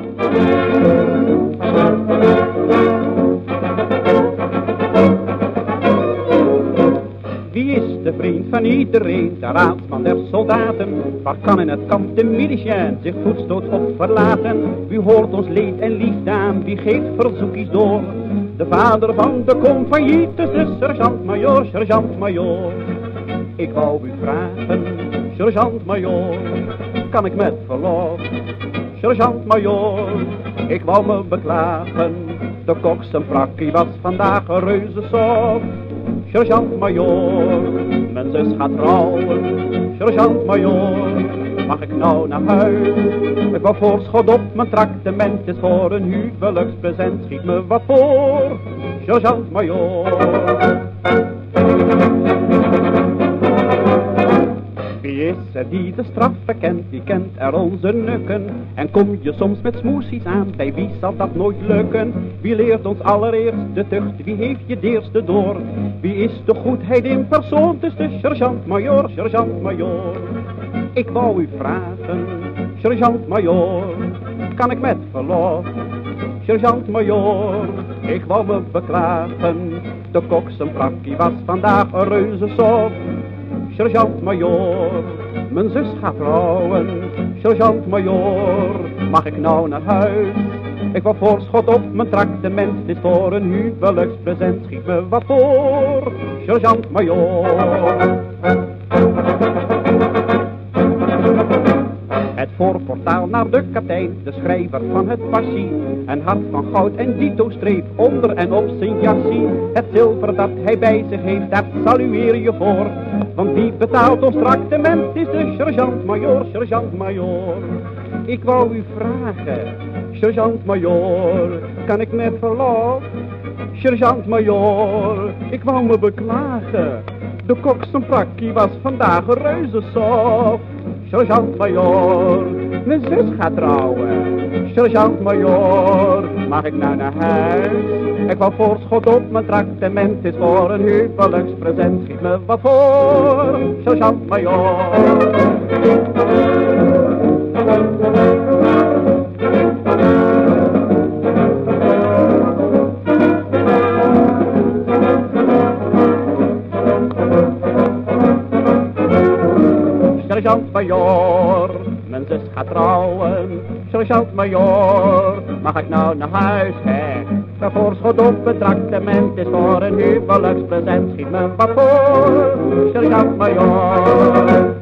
Wie is de vriend van iedereen, de raadsman der soldaten? Waar kan in het kamp de milicien zich voetstoot op verlaten? Wie hoort ons leed en liefde aan, wie geeft verzoekjes door? De vader van de compagnie, het is de sergeant-majoor, sergeant-majoor. Ik wou u vragen, sergeant-majoor, kan ik met verlof? Sergeant-majoor, ik wou me beklagen, de kok zijn frakkie was vandaag een reuze soft. Sergeant-majoor, mijn zus gaat trouwen. Sergeant-majoor, mag ik nou naar huis? Ik wou voorschot op mijn traktement, is voor een huwelijkspresent. Schiet me wat voor, sergeant-majoor. Wie is er die de straf bekent, wie kent er onze nukken? En kom je soms met smoesies aan, bij wie zal dat nooit lukken? Wie leert ons allereerst de tucht, wie heeft je de eerste door? Wie is de goedheid in persoon, het is de sergeant-majoor, sergeant-majoor. Ik wou u vragen, sergeant-majoor, kan ik met verlof? Sergeant-majoor, ik wou me beklagen, de kok zijn frakkie was vandaag een reuze soft. Sergeant-majoor, mijn zus gaat trouwen. Sergeant-majoor, mag ik nou naar huis? Ik wou voorschot op mijn traktement, dit is voor een huwelijkspresent. Schiet me wat voor, sergeant-majoor. Het voorportaal naar de kapitein, de schrijver van het passie. Een hart van goud en dito streep onder en op zijn jassie. Het zilver dat hij bij zich heeft, daar salueer je voor. Want wie betaalt ons traktement is de sergeant-majoor, sergeant-majoor. Ik wou u vragen, sergeant-majoor, kan ik met verlof? Sergeant-majoor, ik wou me beklagen, de kok zijn frakkie was vandaag een reuze soft. Sergeant-majoor, mijn zus gaat trouwen. Sergeant-majoor, mag ik nou naar huis? Ik wou voorschot op mijn traktement, is voor een huwelijkspresent. Schiet me wat voor, sergeant-majoor. Sergeant-majoor, mijn zus gaat trouwen. Sergeant-majoor, mag ik nou naar huis, hè? De voorschot op het traktement is voor een huwelijkspresent. Schiet me wat voor, sergeant-majoor.